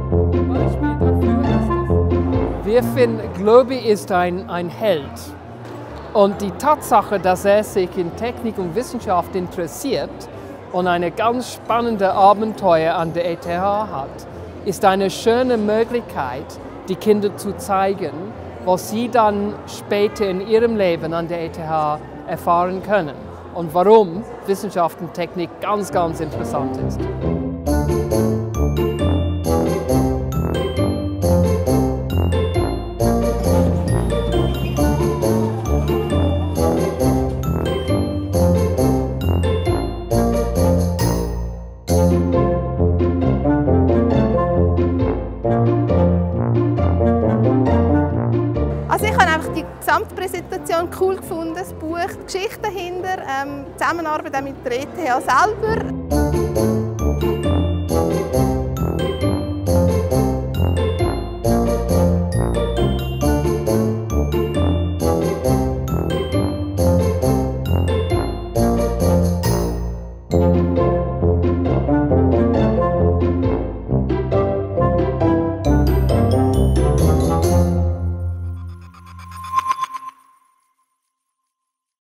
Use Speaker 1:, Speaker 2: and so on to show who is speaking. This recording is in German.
Speaker 1: Wir finden, Globy ist ein Held. Und die Tatsache, dass er sich in Technik und Wissenschaft interessiert und eine ganz spannende Abenteuer an der ETH hat, ist eine schöne Möglichkeit, die Kinder zu zeigen, was sie dann später in ihrem Leben an der ETH erfahren können und warum Wissenschaft und Technik ganz, ganz interessant ist.
Speaker 2: Also ich habe einfach die Gesamtpräsentation cool gefunden, das Buch, die Geschichte dahinter, die Zusammenarbeit auch mit der ETH selber.